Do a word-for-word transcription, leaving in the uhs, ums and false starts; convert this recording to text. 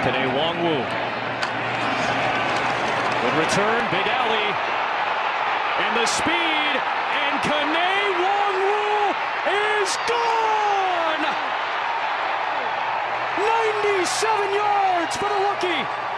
Kene Nwangwu. Good return, big alley. And the speed, and Kene Nwangwu is gone! ninety-seven yards for the rookie.